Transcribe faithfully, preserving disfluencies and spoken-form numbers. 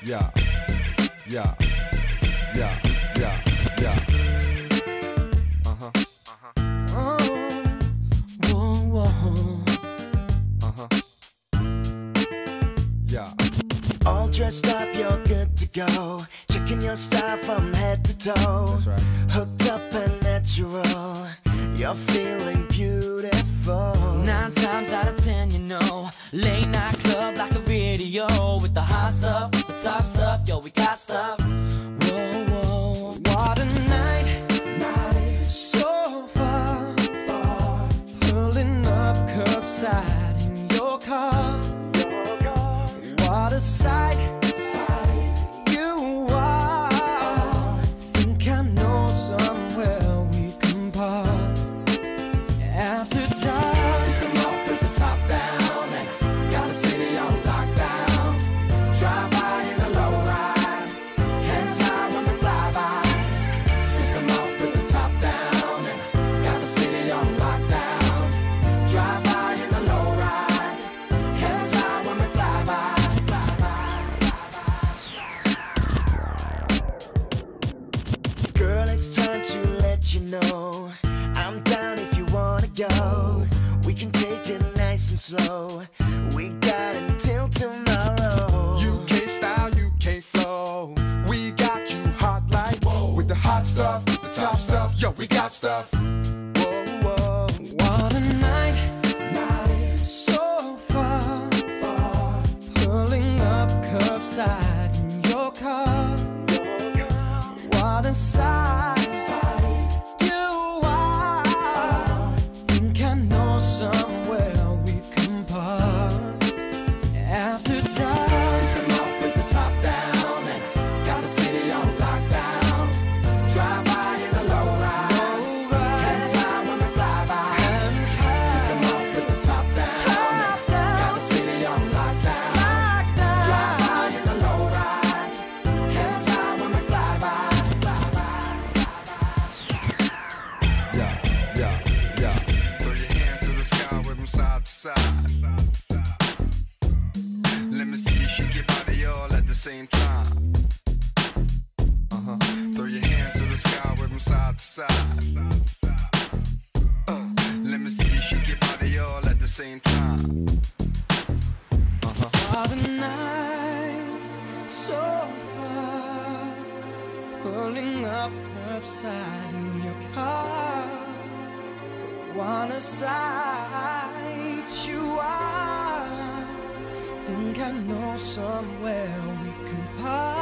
yeah, yeah, yeah, yeah, yeah. Uh-huh, uh-huh. Oh, whoa, whoa. Uh-huh. Yeah. All dressed up, you're good to go. Checking your style from head to toe. That's right. Hooked up and natural. You're feeling beautiful. Nine times out of ten, you know, late night club like a video with the hot stuff, with the top stuff. Yo, we got stuff. Whoa, whoa, what a night, night. So far, far. Pulling up curbside in your car. Your car. What a sight, sight. You are. Think I know somewhere we can park. After dark, System up with the top down and got the city on lockdown. Drive by in a low ride, hands high when we fly by. System up with the top down and got the city on lockdown. Drive by in a low ride, hands high when we fly by. Fly by. Girl, it's time to let you know I'm down if you wanna go. We can take it nice and slow. We got until tomorrow. U K style, U K flow. We got you hot like whoa. With the hot stuff, with the top stuff. Yo, we got stuff. Whoa, whoa. what a night, night. So far, far. Pulling up curbside in your car. What a sight, you are. Think I know somewhere we can park. After dark, System up with the top down and got the city on lockdown. Drive by in a low ride, hands high when we fly by. System up with the top down and got the city on lockdown. Drive by in a low ride, hands high when we fly by. Fly by. Yeah, yeah, yeah. Throw your hands to the sky with them side to side. Let me see you shake your body all at the same time. Uh-huh. Throw your hands to the sky with them side to side. Uh, let me see you shake your body all at the same time. Uh-huh. what a night. So far, pulling up curbside in your car. What a sight you are. Think I know somewhere we can park.